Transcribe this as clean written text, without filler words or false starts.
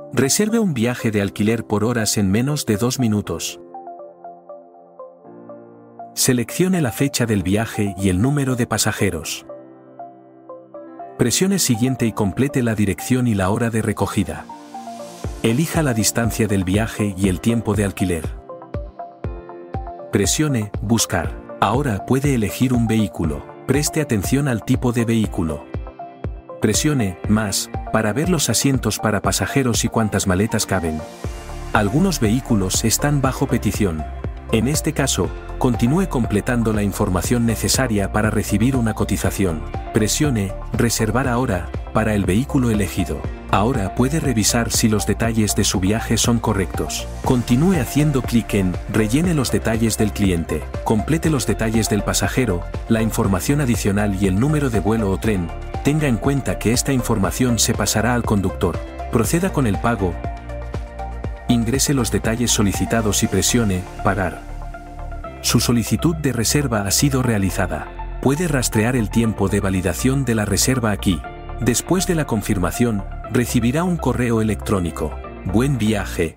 Reserve un viaje de alquiler por horas en menos de 2 minutos. Seleccione la fecha del viaje y el número de pasajeros. Presione siguiente y complete la dirección y la hora de recogida. Elija la distancia del viaje y el tiempo de alquiler. Presione Buscar. Ahora puede elegir un vehículo. Preste atención al tipo de vehículo. Presione Más para ver los asientos para pasajeros y cuántas maletas caben. Algunos vehículos están bajo petición. En este caso, continúe completando la información necesaria para recibir una cotización. Presione Reservar ahora para el vehículo elegido. Ahora puede revisar si los detalles de su viaje son correctos. Continúe haciendo clic en Rellene los detalles del cliente. Complete los detalles del pasajero, la información adicional y el número de vuelo o tren. Tenga en cuenta que esta información se pasará al conductor. Proceda con el pago. Ingrese los detalles solicitados y presione Pagar. Su solicitud de reserva ha sido realizada. Puede rastrear el tiempo de validación de la reserva aquí. Después de la confirmación, recibirá un correo electrónico. Buen viaje.